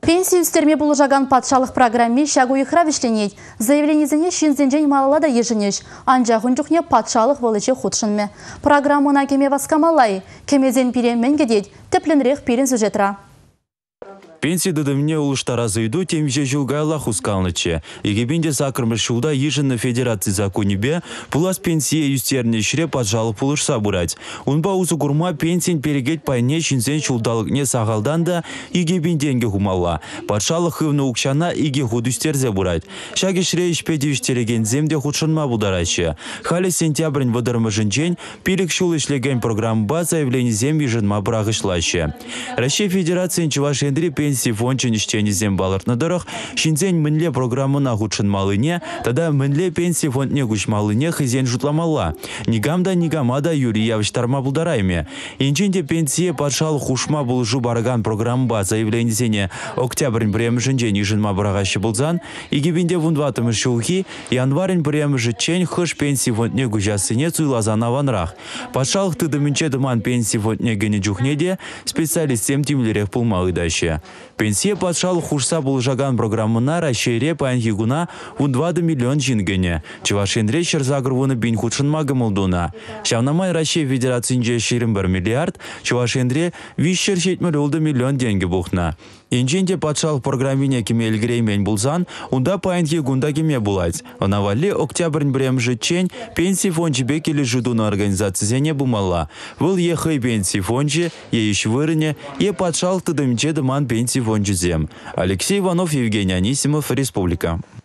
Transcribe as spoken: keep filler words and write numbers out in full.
Пенсия үстерме болужаган патшалық программе шагу ихра вишленет. Заявленизене шинзенжен малалада еженеш. Анжа хунчухне патшалық волыче худшынме. Программына кеме васкамалай. Кемезен пирен менгедет. Тепленрех пирен сюжетра. Пенсия дадымне улыштара зайду темже жылгайла хускалныче. Егебенде сакрмыр шулда ежинна федерации законебе пулас пенсия юстерне шре поджалып улышса бурать. Унба узу гурма пенсиен перегет пайне шинзен шулдалыкне сагалдан да егебенденге хумалла. Патшалық хывны укшана иге худустерзе бурать. Шаги шре ишпедевиштереген земде худшынма бударачы. Хали сентябрь выдырмы жинчен перек шул ишлеген программба заявление зем ежинма брагышлачы. Россия Федерация Чувашендри пенсия фончен иштени зем балыртны дырых, шинзен мінле программына худшын малыне, тада мінле пенсия фондне гуш малыне хызен жутламала. Нигамда нигамада юрий явыштарма булдарайме. Инченде пенсия патшал хушма булжу барган программба заявленизене октябрь премжинжен ижинма брагащы булзан, игибинде вундватымы шулхи, январин премжичен хыш пенсия фондне гужасыне цуйлазан аванрах. Патшалық тыдымынче дыман пенсия фондне гене жухнеде специалистем тимлерех пулмалы дащы. Пенсия патшал хушса булжаган программына расшире панхигуна вундвады миллион жингене. Чувашендре шерзагрвуны бин худшынма гымылдуна. Шавнамай Россия Федерацинже ширин бір миллиард, Чувашендре вишшер жетмір олды миллион деньги бухна. Инженде патшал программине кеме элгреймен булзан, унда панхигунда кеме булать. Онавали октябрь премжичен пенсия фонджибе келі жудуна организацияне бумала. Выл ехай пенсия фонджи, е иш вырыне, е патшал тыдымче дыман пенсия фонджизем. Алексей Иванов, Евгений Анисимов, Республика.